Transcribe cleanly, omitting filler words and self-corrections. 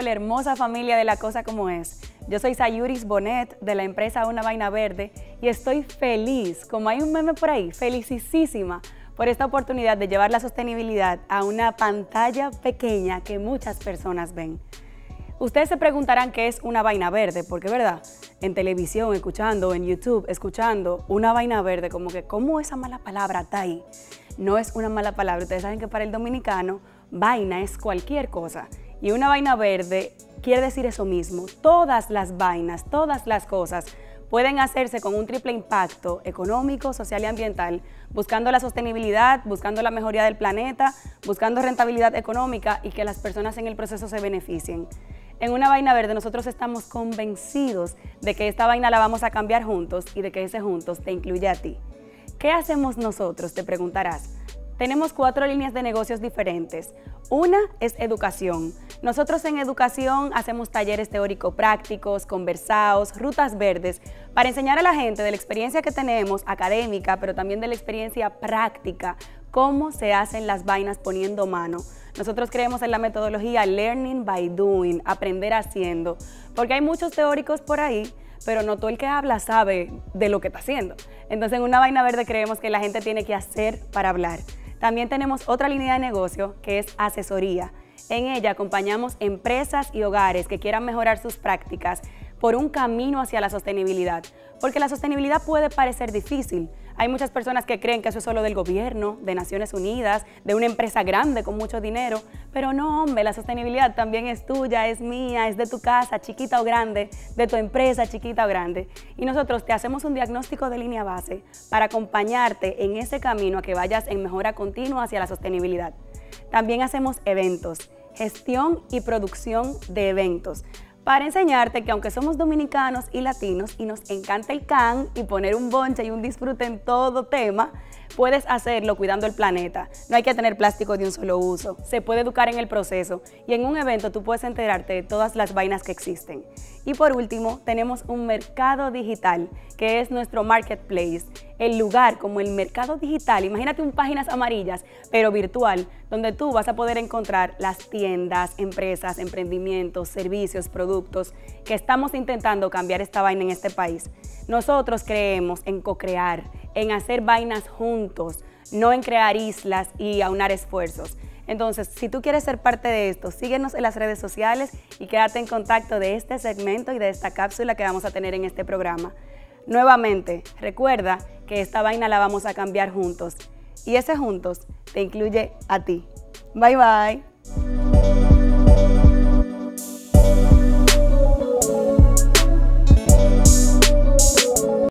la hermosa familia de La Cosa Como Es. Yo soy Sayuris Bonet de la empresa Una Vaina Verde y estoy feliz, como hay un meme por ahí, felicísima por esta oportunidad de llevar la sostenibilidad a una pantalla pequeña que muchas personas ven. Ustedes se preguntarán qué es una vaina verde, porque verdad, en televisión escuchando, en YouTube escuchando una vaina verde, como que ¿cómo esa mala palabra está ahí? No es una mala palabra, ustedes saben que para el dominicano vaina es cualquier cosa y una vaina verde quiere decir eso mismo. Todas las vainas, todas las cosas pueden hacerse con un triple impacto económico, social y ambiental, buscando la sostenibilidad, buscando la mejoría del planeta, buscando rentabilidad económica y que las personas en el proceso se beneficien. En Una Vaina Verde nosotros estamos convencidos de que esta vaina la vamos a cambiar juntos y de que ese juntos te incluye a ti. ¿Qué hacemos nosotros?, te preguntarás. Tenemos 4 líneas de negocios diferentes. Una es educación. Nosotros en educación hacemos talleres teórico-prácticos, conversados, rutas verdes, para enseñar a la gente de la experiencia que tenemos académica, pero también de la experiencia práctica, cómo se hacen las vainas poniendo mano. Nosotros creemos en la metodología Learning by Doing, aprender haciendo, porque hay muchos teóricos por ahí, pero no todo el que habla sabe de lo que está haciendo. Entonces en Una Vaina Verde creemos que la gente tiene que hacer para hablar. También tenemos otra línea de negocio que es asesoría. En ella acompañamos empresas y hogares que quieran mejorar sus prácticas por un camino hacia la sostenibilidad, porque la sostenibilidad puede parecer difícil. Hay muchas personas que creen que eso es solo del gobierno, de Naciones Unidas, de una empresa grande con mucho dinero, pero no, hombre, la sostenibilidad también es tuya, es mía, es de tu casa, chiquita o grande, de tu empresa, chiquita o grande. Y nosotros te hacemos un diagnóstico de línea base para acompañarte en ese camino a que vayas en mejora continua hacia la sostenibilidad. También hacemos eventos, gestión y producción de eventos, para enseñarte que aunque somos dominicanos y latinos y nos encanta el can y poner un bonche y un disfrute en todo tema, puedes hacerlo cuidando el planeta. No hay que tener plástico de un solo uso, se puede educar en el proceso y en un evento tú puedes enterarte de todas las vainas que existen. Y por último, tenemos un mercado digital, que es nuestro marketplace, el lugar como el mercado digital, imagínate un páginas amarillas, pero virtual, donde tú vas a poder encontrar las tiendas, empresas, emprendimientos, servicios, productos, que estamos intentando cambiar esta vaina en este país. Nosotros creemos en co-crear, en hacer vainas juntos, no en crear islas y aunar esfuerzos. Entonces, si tú quieres ser parte de esto, síguenos en las redes sociales y quédate en contacto de este segmento y de esta cápsula que vamos a tener en este programa. Nuevamente, recuerda que esta vaina la vamos a cambiar juntos y ese juntos te incluye a ti. Bye bye.